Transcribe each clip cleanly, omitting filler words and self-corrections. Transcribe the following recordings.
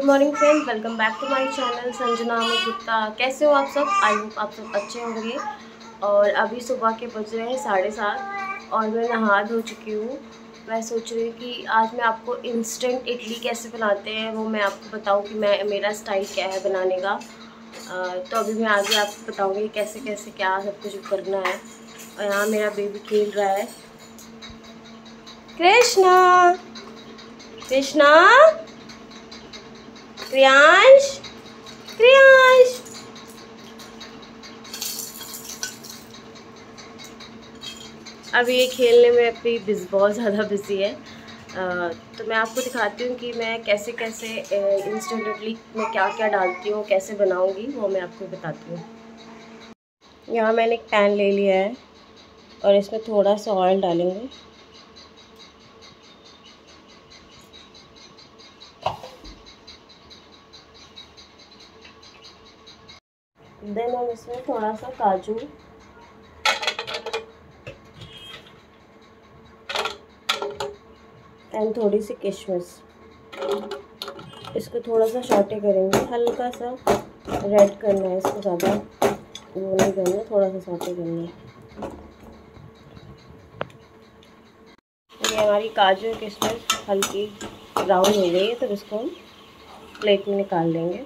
Morning friends, welcome back to my channel Sanjana Amit Gupta. कैसे हो आप सब? आई होप आप सब अच्छे होंगे। और अभी सुबह के बज रहे हैं 7:30 और मैं नहा धो चुकी हूँ। मैं सोच रही हूँ कि आज मैं आपको इंस्टेंट इडली कैसे बनाते हैं वो मैं आपको बताऊँ कि मेरा स्टाइल क्या है बनाने का। तो अभी मैं आगे आपको बताऊँगी कैसे कैसे क्या सब कुछ करना है। और यहाँ मेरा बेबी खेल रहा है। कृष्णा कृष्णा क्रियांश क्रियांश। अब ये खेलने में अभी बहुत ज़्यादा बिजी है। तो मैं आपको दिखाती हूँ कि मैं कैसे कैसे इंस्टेंट इडली में क्या क्या डालती हूँ, कैसे बनाऊँगी वो मैं आपको बताती हूँ। यहाँ मैंने एक पैन ले लिया है और इसमें थोड़ा सा ऑयल डालेंगे। देन हम इसमें थोड़ा सा काजू एंड थोड़ी सी किशमिश, इसको थोड़ा सा सॉटे करेंगे। हल्का सा रेड करना है, इसको ज़्यादा वो नहीं करना, थोड़ा सा सॉटे करना है। ये हमारी काजू और किशमिश हल्की ब्राउन हो गई है, तो इसको हम प्लेट में निकाल लेंगे।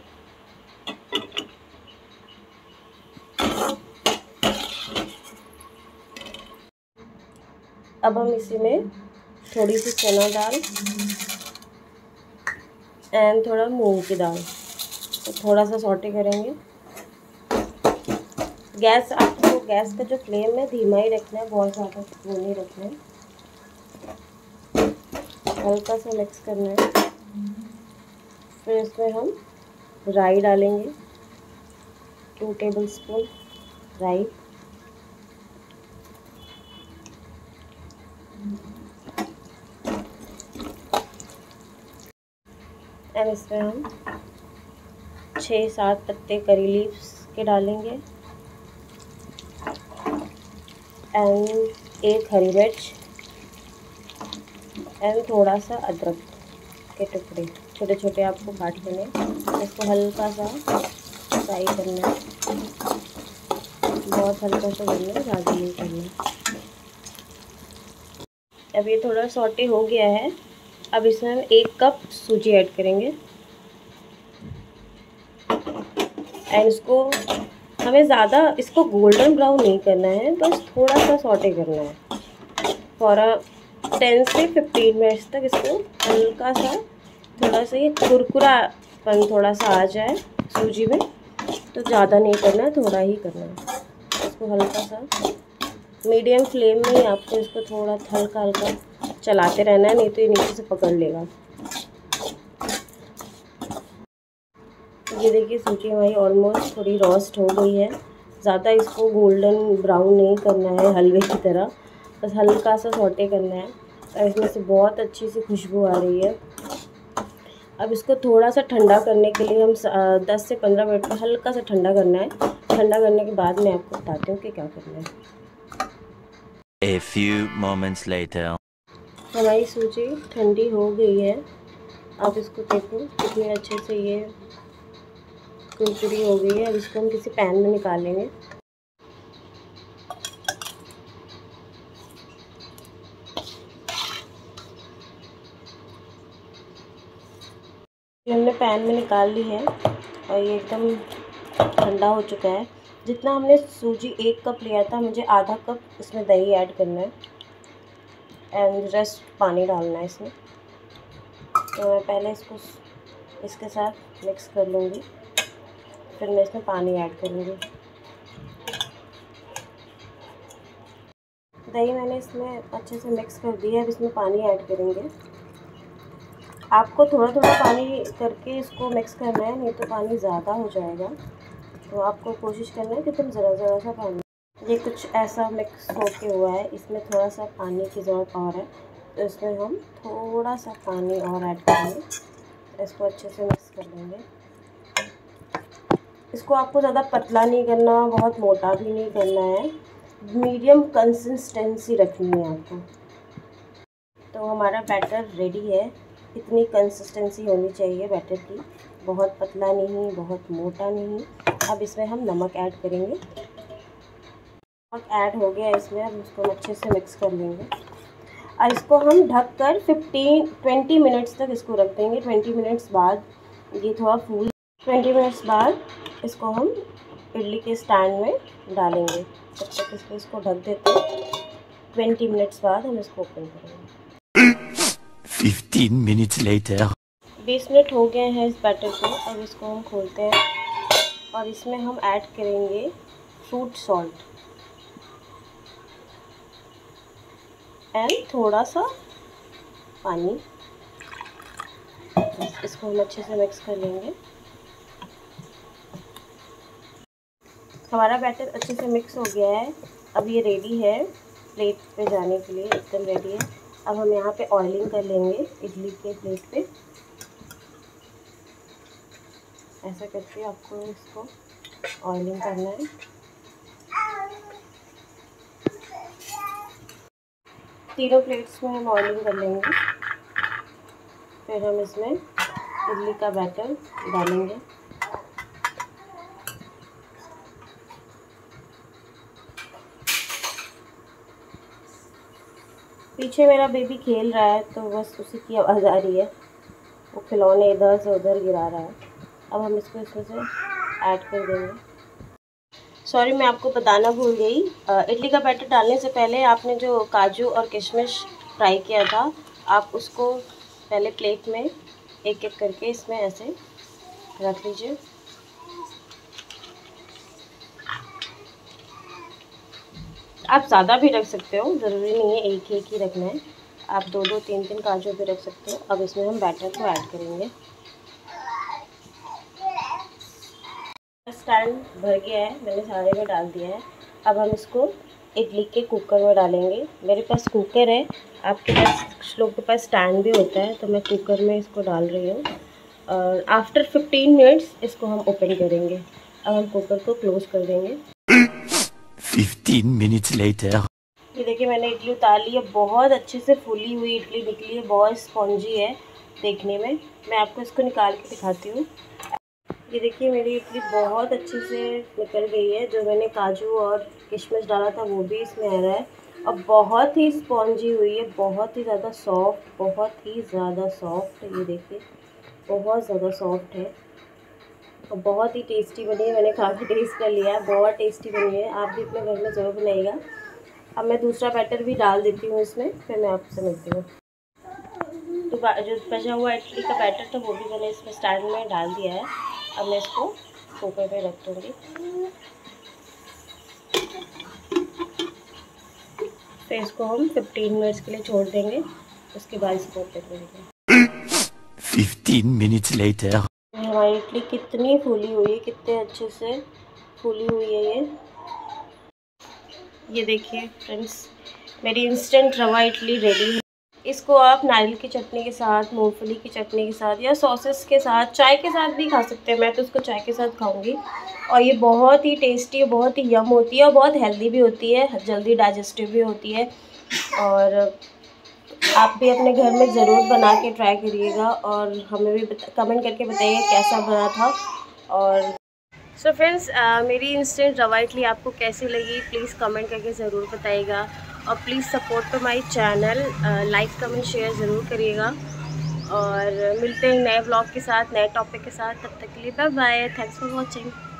अब हम इसी में थोड़ी सी चना दाल एंड थोड़ा मूंग की दाल तो थोड़ा सा सॉटे करेंगे। आपको गैस का जो फ्लेम है धीमा ही रखना है, बहुत ज़्यादा वो नहीं रखना है। हल्का सा मिक्स करना है। फिर इसमें हम राई डालेंगे, 2 टेबलस्पून राई। एंड इसमें हम 6-7 पत्ते करी लीव्स के डालेंगे एंड 1 हरी मिर्च एंड थोड़ा सा अदरक के टुकड़े छोटे छोटे आपको काट लेने। इसको हल्का सा फ्राई करना है, बहुत हल्का सा करना है, ज़्यादा नहीं करना। अब ये थोड़ा सॉटे हो गया है। अब इसमें हम 1 कप सूजी ऐड करेंगे एंड इसको हमें ज़्यादा इसको गोल्डन ब्राउन नहीं करना है, बस थोड़ा सा सॉटे करना है फॉर 10 से 15 मिनट्स तक। इसको हल्का सा थोड़ा सा ये कुरकुरापन थोड़ा सा आ जाए सूजी में, तो ज़्यादा नहीं करना है, थोड़ा ही करना है। इसको हल्का सा मीडियम फ्लेम में ही आपको इसको थोड़ा हल्का हल्का चलाते रहना है, नहीं तो ये नीचे से पकड़ लेगा। ये देखिए सूजी हमारी ऑलमोस्ट थोड़ी रोस्ट हो गई है। ज़्यादा इसको गोल्डन ब्राउन नहीं करना है हलवे की तरह, बस हल्का सा सॉटे करना है। और इसमें से बहुत अच्छी सी खुशबू आ रही है। अब इसको थोड़ा सा ठंडा करने के लिए हम 10 से 15 मिनट का हल्का सा ठंडा करना है। ठंडा करने के बाद मैं आपको बताती हूँ कि क्या करना है। A few moments later. हमारी सूजी ठंडी हो गई है। आप इसको देखो कितनी अच्छे से ये कुरकुरी हो गई है। अब इसको हम किसी पैन में निकाल लेंगे। ये हमने पैन में निकाल ली है और ये एकदम ठंडा हो चुका है। जितना हमने सूजी 1 कप लिया था, मुझे आधा कप इसमें दही ऐड करना है एंड रेस्ट पानी डालना है इसमें। तो मैं पहले इसको इसके साथ मिक्स कर लूँगी, फिर मैं इसमें पानी ऐड करूँगी। दही मैंने इसमें अच्छे से मिक्स कर दिया है। अब इसमें पानी ऐड करेंगे। आपको थोड़ा थोड़ा पानी करके इसको मिक्स करना है, नहीं तो पानी ज़्यादा हो जाएगा। तो आपको कोशिश करना है कि तुम ज़रा सा पानी, ये कुछ ऐसा मिक्स होके हुआ है। इसमें थोड़ा सा पानी की ज़रूरत और है, तो इसमें हम थोड़ा सा पानी और ऐड करेंगे। इसको अच्छे से मिक्स कर लेंगे। इसको आपको ज़्यादा पतला नहीं करना, बहुत मोटा भी नहीं करना है, मीडियम कंसिस्टेंसी रखनी है आपको। तो हमारा बैटर रेडी है। इतनी कंसिस्टेंसी होनी चाहिए बैटर की। बहुत पतला नहीं, बहुत मोटा नहीं। अब इसमें हम नमक ऐड करेंगे। नमक ऐड हो गया इसमें, अब इसको अच्छे से मिक्स कर लेंगे और इसको हम ढककर 20 मिनट्स तक इसको रख देंगे। 20 मिनट्स बाद ये थोड़ा फूल 20 मिनट्स बाद इसको हम इडली के स्टैंड में डालेंगे। तब तक इसको ढक देते हैं। 20 मिनट्स बाद हम इसको ओपन करेंगे। 15 minutes later. 20 मिनट हो गए हैं इस बैटर को। अब इसको हम खोलते हैं और इसमें हम ऐड करेंगे फ्रूट सॉल्ट एंड थोड़ा सा पानी। इसको हम अच्छे से मिक्स कर लेंगे। हमारा बैटर अच्छे से मिक्स हो गया है। अब ये रेडी है प्लेट पे जाने के लिए, एकदम रेडी है। अब हम यहाँ पे ऑयलिंग कर लेंगे इडली के प्लेट पे। ऐसा करके आपको इसको ऑयलिंग करना है। तीनों प्लेट्स में हम ऑयलिंग कर लेंगे। फिर हम इसमें इडली का बैटर डालेंगे। पीछे मेरा बेबी खेल रहा है तो बस उसी की आवाज़ आ रही है, वो खिलौने इधर से उधर गिरा रहा है। अब हम इसको इसमें से ऐड कर देंगे। सॉरी, मैं आपको बताना भूल गई, इडली का बैटर डालने से पहले आपने जो काजू और किशमिश फ्राई किया था, आप उसको पहले प्लेट में एक एक करके इसमें ऐसे रख लीजिए। आप ज़्यादा भी रख सकते हो, ज़रूरी नहीं है एक ही रखना है। आप 2-2, 3-3 काजू भी रख सकते हो। अब इसमें हम बैटर को ऐड करेंगे। स्टैंड भर गया है, मैंने सारे में डाल दिया है। अब हम इसको इडली के कुकर में डालेंगे। मेरे पास कुकर है, आपके पास कुछ लोग के पास स्टैंड भी होता है, तो मैं कुकर में इसको डाल रही हूँ। और आफ्टर 15 मिनट्स इसको हम ओपन करेंगे। अब हम कुकर को क्लोज कर देंगे। 15 minutes later. ये देखिए मैंने इडली उतार ली है। बहुत अच्छे से फूली हुई इडली निकली है, बहुत स्पॉन्जी है देखने में। मैं आपको इसको निकाल के दिखाती हूँ। ये देखिए मेरी इडली बहुत अच्छे से निकल गई है। जो मैंने काजू और किशमिश डाला था वो भी इसमें आ रहा है और बहुत ही स्पॉन्जी हुई है, बहुत ही ज़्यादा सॉफ्ट, बहुत ही ज़्यादा सॉफ्ट। ये देखिए बहुत ज़्यादा सॉफ्ट है और बहुत ही टेस्टी बनी है। मैंने खा के टेस्ट कर लिया है, बहुत टेस्टी बनी है। आप भी अपने घर में ज़रूर बनाइएगा। अब मैं दूसरा बैटर भी डाल देती हूँ इसमें, फिर मैं आपसे मिलती हूँ। तो जो बचा हुआ इडली का बैटर था वो भी मैंने इसमें स्टैंड में डाल दिया है। अब मैं इसको कुकर पे रख दूँगी। फिर इसको हम 15 मिनट्स के लिए छोड़ देंगे, उसके बाद इसको ओपन करेंगे। 15 minutes later. हमारी इडली कितनी फूली हुई है, कितने अच्छे से फूली हुई है ये देखिए फ्रेंड्स, मेरी इंस्टेंट रवा इडली रेडी है। इसको आप नारियल की चटनी के साथ, मूंगफली की चटनी के साथ या सॉसेस के साथ, चाय के साथ भी खा सकते हैं। मैं तो इसको चाय के साथ खाऊंगी। और ये बहुत ही टेस्टी, बहुत ही यम होती है और बहुत हेल्दी भी होती है, जल्दी डाइजेस्टिव भी होती है। और आप भी अपने घर में ज़रूर बना के ट्राई करिएगा और हमें भी कमेंट करके बताइएगा कैसा बना था। और सो फ्रेंड्स, मेरी इंस्टेंट रवा इडली आपको कैसी लगी प्लीज़ कमेंट करके ज़रूर बताइएगा। और please support to my channel, like comment share ज़रूर करिएगा। और मिलते हैं नए ब्लॉग के साथ, नए टॉपिक के साथ। तब तक के लिए bye bye, thanks for watching.